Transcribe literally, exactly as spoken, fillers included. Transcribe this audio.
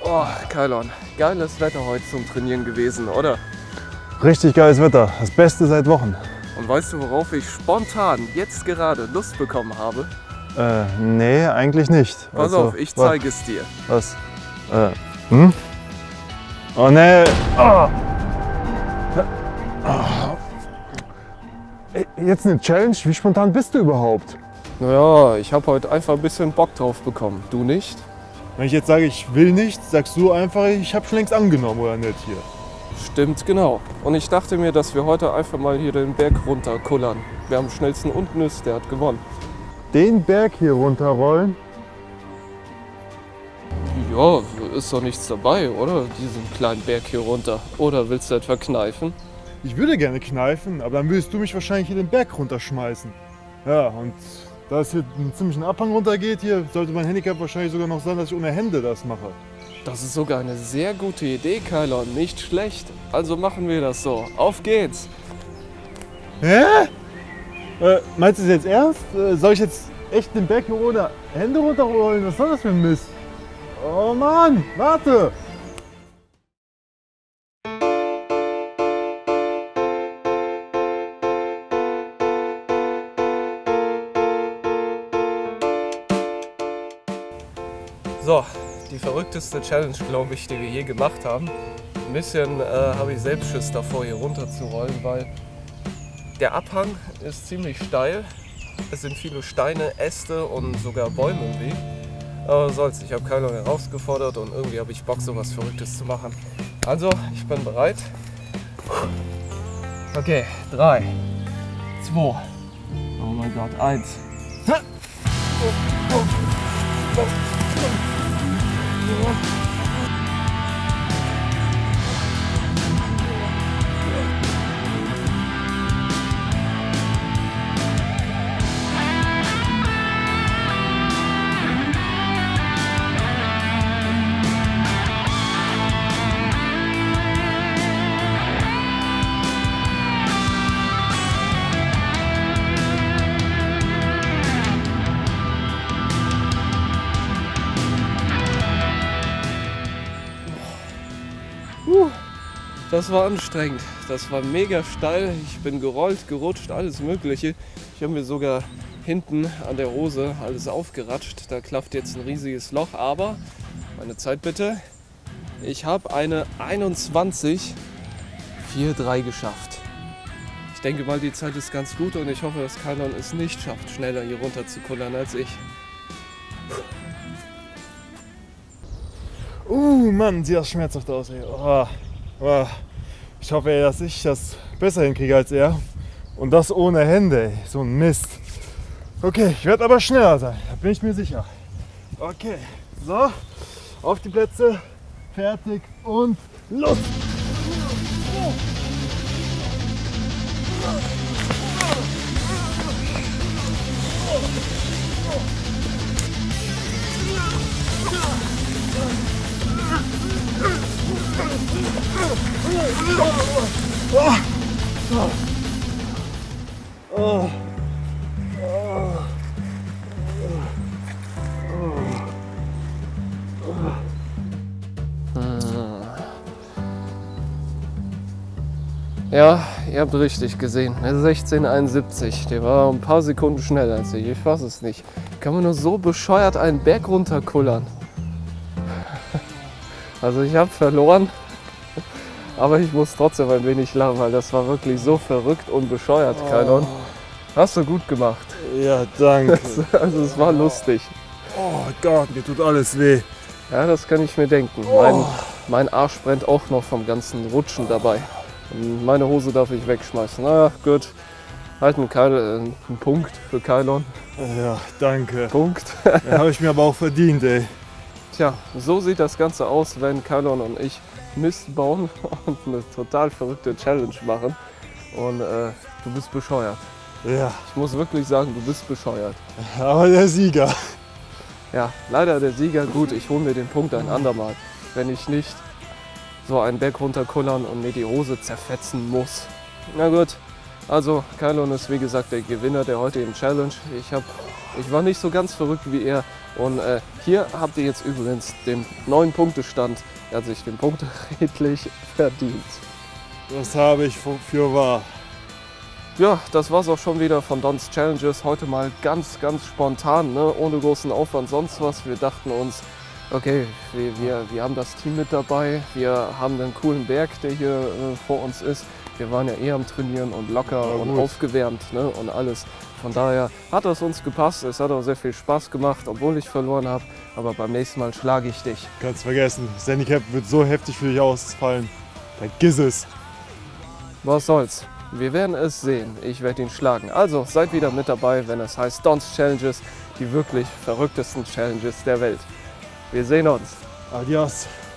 Oh, Kylon, geiles Wetter heute zum Trainieren gewesen, oder? Richtig geiles Wetter, das Beste seit Wochen. Und weißt du, worauf ich spontan jetzt gerade Lust bekommen habe? Äh, nee, eigentlich nicht. Pass also, auf, ich zeige es dir. Was? Äh, hm? Oh nee! Oh. Oh. Jetzt eine Challenge? Wie spontan bist du überhaupt? Naja, ich habe heute einfach ein bisschen Bock drauf bekommen. Du nicht? Wenn ich jetzt sage, ich will nicht, sagst du einfach, ich habe schon längst angenommen, oder nicht hier? Stimmt, genau. Und ich dachte mir, dass wir heute einfach mal hier den Berg runterkullern. Wer am schnellsten unten ist, der hat gewonnen. Den Berg hier runterrollen? Ja, ist doch nichts dabei, oder? Diesen kleinen Berg hier runter. Oder willst du etwa kneifen? Ich würde gerne kneifen, aber dann würdest du mich wahrscheinlich hier den Berg runterschmeißen. Ja, und da es hier einen ziemlichen Abhang runter geht, hier sollte mein Handicap wahrscheinlich sogar noch sein, dass ich ohne Hände das mache. Das ist sogar eine sehr gute Idee, Kylon. Nicht schlecht. Also machen wir das so. Auf geht's! Hä? Äh, meinst du das jetzt ernst? Äh, soll ich jetzt echt den Berg hier ohne Hände runterrollen? Was soll das für ein Mist? Oh Mann, warte! So, die verrückteste Challenge, glaube ich, die wir je gemacht haben. Ein bisschen äh, habe ich selbst Schiss davor, hier runter zu rollen, weil der Abhang ist ziemlich steil. Es sind viele Steine, Äste und sogar Bäume im Weg. Aber soll's, ich habe Kylon herausgefordert und irgendwie habe ich Bock, sowas Verrücktes zu machen. Also, ich bin bereit. Okay, drei, zwei, oh mein Gott, eins. Das war anstrengend, das war mega steil, ich bin gerollt, gerutscht, alles mögliche. Ich habe mir sogar hinten an der Hose alles aufgeratscht, da klafft jetzt ein riesiges Loch, aber, meine Zeit bitte, ich habe eine einundzwanzig drei geschafft. Ich denke mal, die Zeit ist ganz gut und ich hoffe, dass Kylon es nicht schafft, schneller hier runter zu kullern als ich. Uh, Mann, sieht das schmerzhaft aus, ey. Oh. Oh, ich hoffe, ey, dass ich das besser hinkriege als er. Und das ohne Hände, ey. So ein Mist. Okay, ich werde aber schneller sein, da bin ich mir sicher. Okay, so, auf die Plätze, fertig und los! Oh. Oh. Ja, ihr habt richtig gesehen. sechzehn einundsiebzig. Der war ein paar Sekunden schneller als ich. Ich fasse es nicht. Kann man nur so bescheuert einen Berg runterkullern? Also ich habe verloren. Aber ich muss trotzdem ein wenig lachen, weil das war wirklich so verrückt und bescheuert, oh. Kylon. Hast du gut gemacht. Ja, danke. Also es war lustig. Oh Gott, mir tut alles weh. Ja, das kann ich mir denken. Oh. Mein, mein Arsch brennt auch noch vom ganzen Rutschen dabei. Und meine Hose darf ich wegschmeißen. Na gut, halt einen, Keil, äh, einen Punkt für Kylon. Ja, danke. Punkt. Den habe ich mir aber auch verdient, ey. Tja, so sieht das Ganze aus, wenn Kylon und ich Mist bauen und eine total verrückte Challenge machen. Und äh, du bist bescheuert. Ja. Ich muss wirklich sagen, du bist bescheuert. Aber der Sieger. Ja, leider der Sieger. Gut, ich hole mir den Punkt ein andermal, wenn ich nicht so einen Berg runterkullern und mir die Hose zerfetzen muss. Na gut, also Kylon ist wie gesagt der Gewinner der heutigen Challenge. Ich habe Ich war nicht so ganz verrückt wie er. Und äh, hier habt ihr jetzt übrigens den neuen Punktestand. Er hat sich den Punkt redlich verdient. Das habe ich für wahr. Ja, das war's auch schon wieder von Don's Challenges. Heute mal ganz, ganz spontan, ne? Ohne großen Aufwand, sonst was. Wir dachten uns, okay, wir, wir, wir haben das Team mit dabei. Wir haben einen coolen Berg, der hier äh, vor uns ist. Wir waren ja eh am Trainieren und locker ja, und aufgewärmt, ne? Und alles. Von daher hat es uns gepasst. Es hat auch sehr viel Spaß gemacht, obwohl ich verloren habe. Aber beim nächsten Mal schlage ich dich. Kannst vergessen, das Handicap wird so heftig für dich ausfallen. Vergiss es. Was soll's. Wir werden es sehen. Ich werde ihn schlagen. Also seid wieder mit dabei, wenn es heißt Don's Challenges, die wirklich verrücktesten Challenges der Welt. Wir sehen uns. Adios.